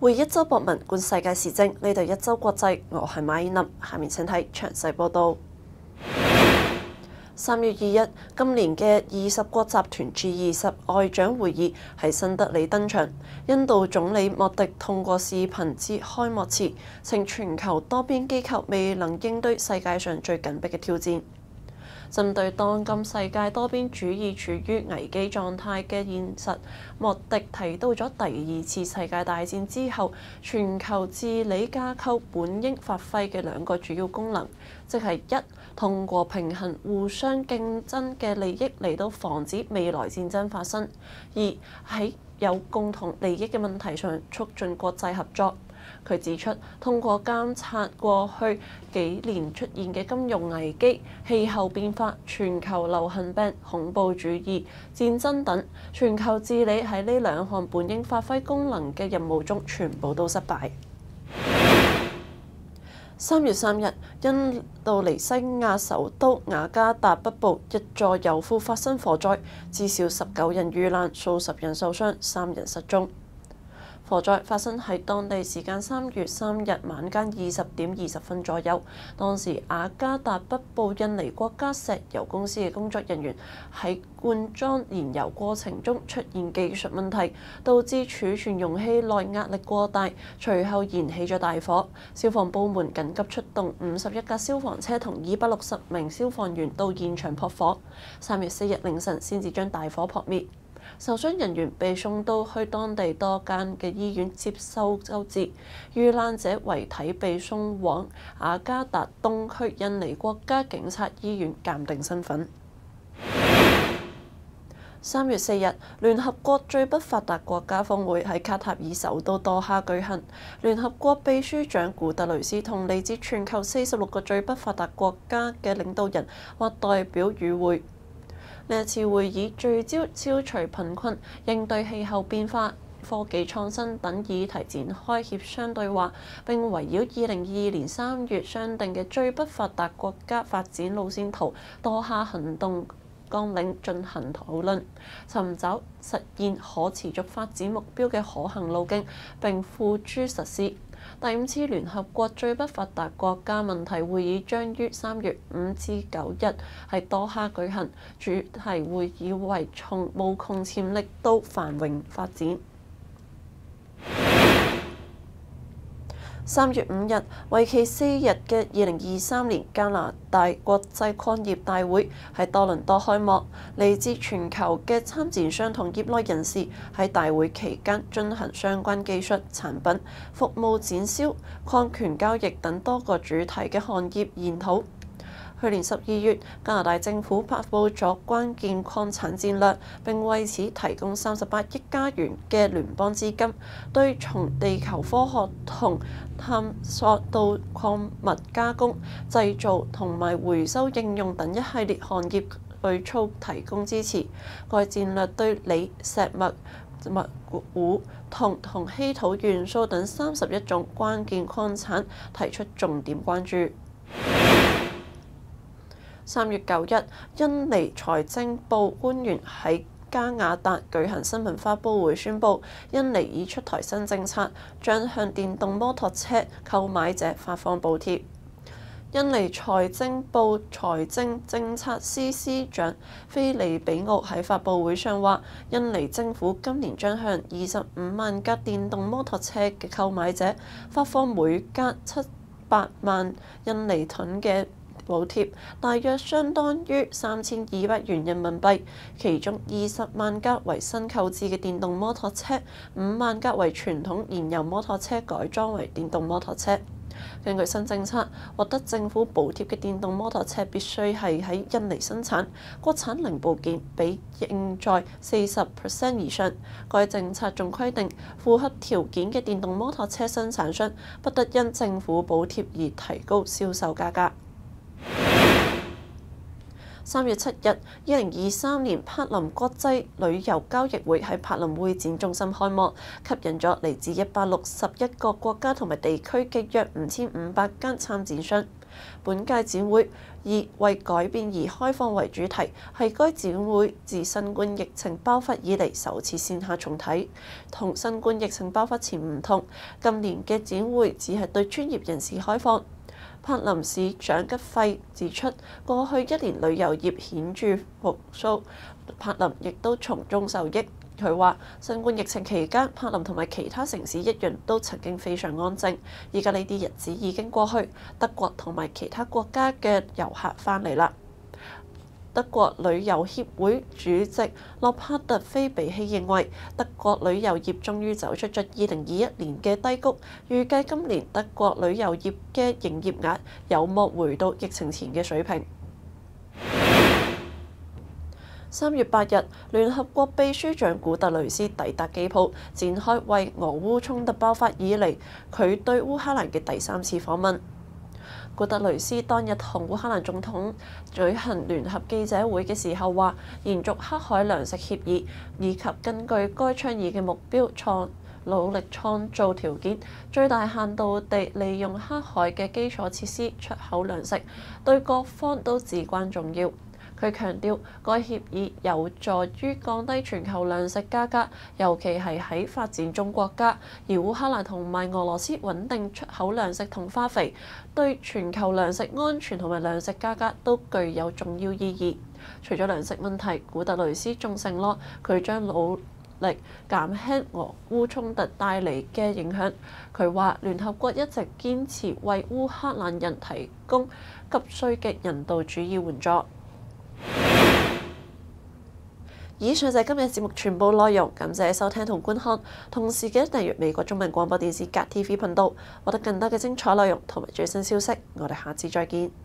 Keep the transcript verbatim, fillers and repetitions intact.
匯一周博文觀世界時政，呢度一周國際，我係馬爾林。下面請睇詳細報導。三月二日，今年嘅二十國集團 G 二十外長會議喺新德里登場。印度總理莫迪通過視頻致開幕詞，稱全球多邊機構未能應對世界上最緊迫嘅挑戰。針對當今世界多邊主義處於危機狀態嘅現實，莫迪提到咗第二次世界大戰之後全球治理架構本應發揮嘅兩個主要功能，即係一通過平衡互相競爭嘅利益嚟到防止未來戰爭發生；二喺有共同利益嘅問題上促進國際合作。佢指出，通過監察過去幾年出現嘅金融危機、氣候變化、全球流行病、恐怖主義、戰爭等，全球治理喺呢兩項本應發揮功能嘅任務中全部都失敗。三月三日，印度尼西亞首都雅加達北部一座油庫發生火災，至少十九人遇難，數十人受傷，三人失蹤。火災發生喺當地時間三月三日晚間二十點二十分左右。當時雅加達北部印尼國家石油公司嘅工作人員喺灌裝燃油過程中出現技術問題，導致儲存容器內壓力過大，隨後燃起咗大火。消防部門緊急出動五十一架消防車同二百六十名消防員到現場撲火。三月四日凌晨先至將大火撲滅。受傷人員被送到去當地多間嘅醫院接受救治，遇難者遺體被送往雅加達東區印尼國家警察醫院鑑定身份。三月四日，聯合國最不發達國家峰會喺卡塔爾首都多哈舉行，聯合國秘書長古特雷斯同嚟自全球四十六個最不發達國家嘅領導人或代表與會。呢一次會議聚焦消除貧困、應對氣候變化、科技創新等議題展開協商對話，並圍繞二零二二年三月商定嘅最不發達國家發展路線圖多哈行動綱領進行討論，尋找實現可持續發展目標嘅可行路徑，並付諸實施。第五次聯合國最不發達國家問題會議將於三月五至九日喺多哈舉行，主題會議為從無窮潛力到繁榮發展。三月五日，為期四日嘅二零二三年加拿大國際礦業大會喺多倫多開幕，嚟自全球嘅參展商同業內人士喺大會期間進行相關技術、產品、服務展銷、礦權交易等多個主題嘅行業研討。去年十二月，加拿大政府發布咗關鍵礦產戰略，並為此提供三十八億加元嘅聯邦資金，對從地球科學同探索到礦物加工、製造同埋回收應用等一系列行業舉措提供支持。該戰略對鋰、石墨、鈉、銅同稀土元素等三十一種關鍵礦產提出重點關注。三月九日，印尼財政部官員喺加雅達舉行新聞發佈會，宣布印尼已出台新政策，將向電動摩托車購買者發放補貼。印尼財政部財政政策司司長菲利比奧喺發佈會上話，印尼政府今年將向二十五萬架電動摩托車嘅購買者發放每架七百萬印尼盾嘅補貼，大約相當於三千二百元人民幣，其中二十萬架為新購置嘅電動摩托車，五萬架為傳統燃油摩托車改裝為電動摩托車。根據新政策，獲得政府補貼嘅電動摩托車必須係喺印尼生產，國產零部件比應在四十 percent 以上。該政策仲規定，符合條件嘅電動摩托車生產商不得因政府補貼而提高銷售價格。三月七日，二零二三年柏林國際旅遊交易會喺柏林會展中心開幕，吸引咗嚟自一百六十一個國家同埋地區嘅約五千五百間參展商。 本屆展會以為改變而開放為主題，係該展會自新冠疫情爆發以嚟首次線下重啟。同新冠疫情爆發前唔同，今年嘅展會只係對專業人士開放。柏林市長吉費指出，過去一年旅遊業顯著復甦，柏林亦都從中受益。佢話：新冠疫情期間，柏林同埋其他城市一樣都曾經非常安靜，而家呢啲日子已經過去。德國同埋其他國家嘅遊客返嚟啦。德國旅遊協會主席洛帕特菲比希認為，德國旅遊業終於走出咗二零二一年嘅低谷，預計今年德國旅遊業嘅營業額有望回到疫情前嘅水平。三月八日，聯合國秘書長古特雷斯抵達基輔，展開為俄烏衝突爆發以嚟佢對烏克蘭嘅第三次訪問。古特雷斯當日同烏克蘭總統舉行聯合記者會嘅時候話，延續黑海糧食協議，以及根據該倡議嘅目標創努力創造條件，最大限度地利用黑海嘅基礎設施出口糧食，對各方都至關重要。佢強調，該協議有助於降低全球糧食價格，尤其係喺發展中國家。而烏克蘭同埋俄羅斯穩定出口糧食同化肥，對全球糧食安全同埋糧食價格都具有重要意義。除咗糧食問題，古特雷斯仲承諾佢將努力減輕俄烏衝突帶嚟嘅影響。佢話：聯合國一直堅持為烏克蘭人提供急需嘅人道主義援助。以上就係今日節目全部內容，感謝收聽同觀看，同時記得訂閱美國中文廣播電視甲 T V 頻道，獲得更多嘅精彩內容同埋最新消息。我哋下次再見。